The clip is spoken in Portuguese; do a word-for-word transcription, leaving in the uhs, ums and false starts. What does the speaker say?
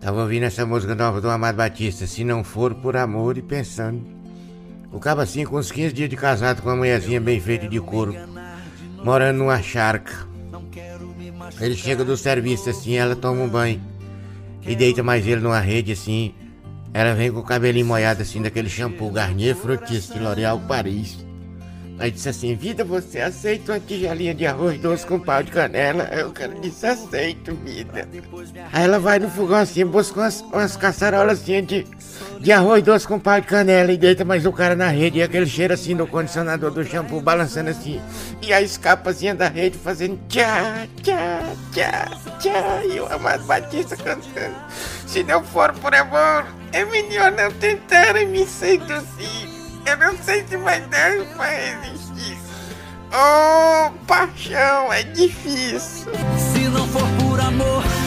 Tava ouvindo essa música nova do Amado Batista, Se Não For Por Amor, e pensando. O cabo assim, com uns quinze dias de casado com uma mulherzinha bem feita de couro, morando numa charca. Ele chega do serviço assim, ela toma um banho e deita mais ele numa rede assim. Ela vem com o cabelinho molhado assim, daquele shampoo Garnier Fructis de L'Oréal Paris. Aí disse assim: vida, você aceita uma tigelinha de arroz doce com pau de canela? Aí o cara disse: aceito, vida. Aí ela vai no fogão assim, busca umas, umas caçarolas assim de, de arroz doce com pau de canela e deita mais o cara na rede. E aquele cheiro assim do condicionador do shampoo balançando assim. E a escapazinha da rede fazendo tchá, tchá, tchá, tchá. E o Amado Batista cantando: se não for por amor, é melhor não tentarem me seduzir. Eu não sei se vai dar pra resistir. Oh, paixão, é difícil. Se não for por amor,